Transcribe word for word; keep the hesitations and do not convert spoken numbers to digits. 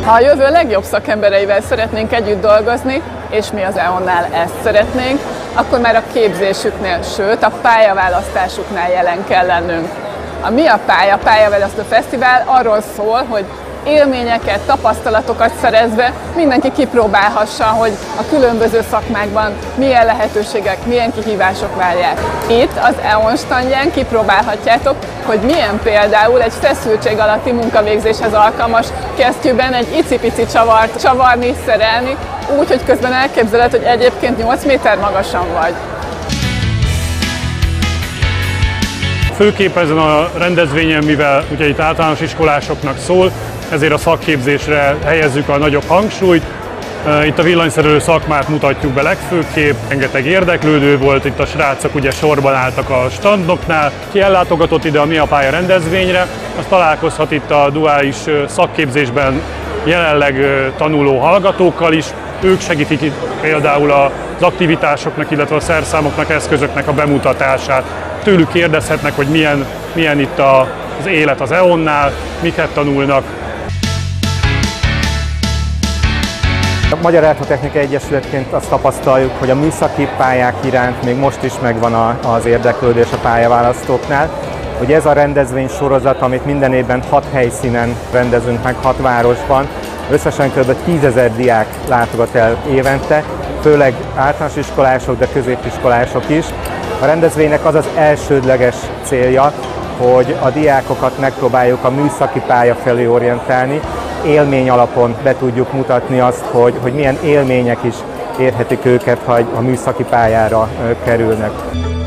Ha a jövő legjobb szakembereivel szeretnénk együtt dolgozni, és mi az e on-nál ezt szeretnénk, akkor már a képzésüknél, sőt a pályaválasztásuknál jelen kell lennünk. A Mi a Pálya Pályaválasztó Fesztivál arról szól, hogy élményeket, tapasztalatokat szerezve mindenki kipróbálhassa, hogy a különböző szakmákban milyen lehetőségek, milyen kihívások várják. Itt az e on standján kipróbálhatjátok, hogy milyen például egy feszültség alatti munkavégzéshez alkalmas kesztyűben egy icipici csavart csavarni, szerelni, úgy, hogy közben elképzeled, hogy egyébként nyolc méter magasan vagy. Főképp ezen a rendezvényen, mivel ugye itt általános iskolásoknak szól, ezért a szakképzésre helyezzük a nagyobb hangsúlyt. Itt a villanyszerelő szakmát mutatjuk be legfőképp, rengeteg érdeklődő volt, itt a srácok ugye sorban álltak a standoknál. Ki ellátogatott ide a Mi a Pálya rendezvényre, az találkozhat itt a duális szakképzésben jelenleg tanuló hallgatókkal is. Ők segítik itt például az aktivitásoknak, illetve a szerszámoknak, eszközöknek a bemutatását. Tőlük kérdezhetnek, hogy milyen, milyen itt az élet az e on-nál, miket tanulnak. A Magyar Elektrotechnikai Egyesületként azt tapasztaljuk, hogy a műszaki pályák iránt még most is megvan az érdeklődés a pályaválasztóknál. Ugye ez a rendezvény sorozat, amit minden évben hat helyszínen rendezünk meg, hat városban, összesen kb. tízezer diák látogat el évente, főleg általános iskolások, de középiskolások is. A rendezvénynek az az elsődleges célja, hogy a diákokat megpróbáljuk a műszaki pálya felé orientálni, élmény alapon be tudjuk mutatni azt, hogy, hogy milyen élmények is érhetik őket, ha a műszaki pályára kerülnek.